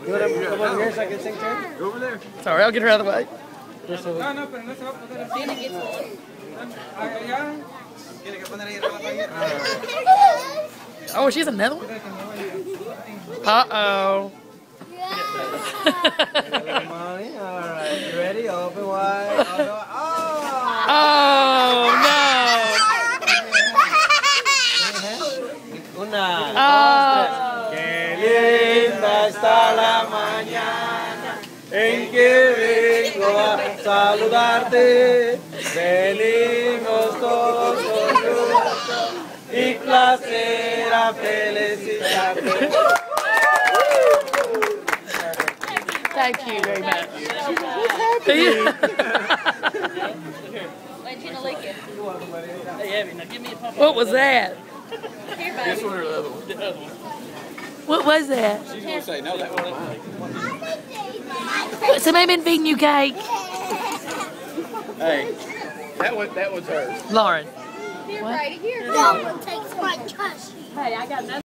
You want to come over here so I can sing too? Go over there. Sorry, I'll get her out of the way. Oh, she's another one? Uh-oh. Alright, you ready? Open wide. Oh, no. Una, Oh. Qué linda está la mañana en que vengo a saludarte. Venimos todos con gusto y placer a felicitarte. Thank you very much. What was that? This one or the other one? The other one. What was that? She's going to say, no, that was mine. Somebody been feeding you cake? Hey, that was hers. Lauren. Here, Brady, here. No one takes my cushion. Hey, I got nothing.